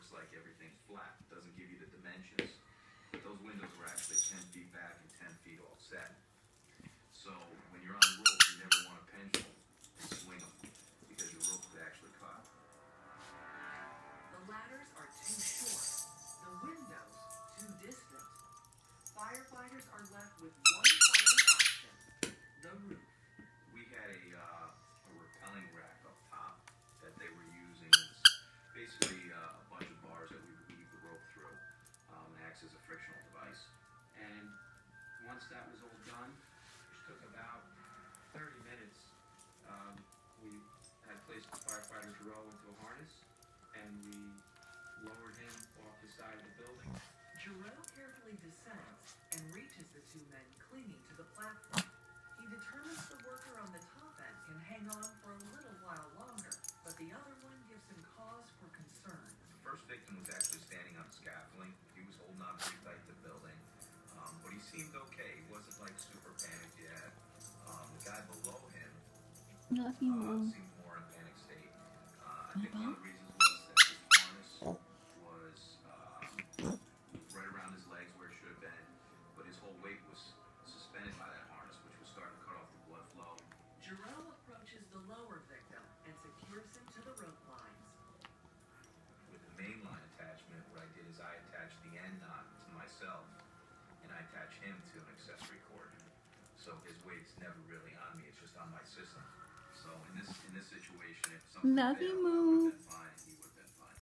looks like everything's flat. It doesn't give you the dimensions. But those windows were actually 10 feet back and 10 feet offset. So when you're on rope, you never want to pendulum and swing them because your rope could actually cut. The ladders are too short. The windows too distant. Firefighters are left with one final option: the roof. We had a rappelling rack up top that they were using. It's basically a bunch of bars that we would weave the rope through. Acts as a frictional device. And once that was all done, which took about 30 minutes, we had placed the firefighter Jarrell into a harness, and we lowered him off the side of the building. Jarrell carefully descends and reaches the two men clinging to the platform. He determines the worker on the top end can hang on for a little while longer, but the other one gives him cause for concern. The first victim was actually standing on the scaffolding. He was holding on pretty tight to the building, but he seemed okay. He wasn't like super panicked yet. The guy below him seemed more in a panic state. I think one of the reasons was that his harness was right around his legs where it should have been, but his whole weight was suspended by that harness, which was starting to cut off the blood flow. Jarrell approaches the lower victim and secures him to the rope lines. With the main line attachment, what I did is I attached the end knot to myself, and I attach him to an accessory cord. So his weight's never really on me; it's just on my system. So in this situation, if something failed, I would have been fine. He would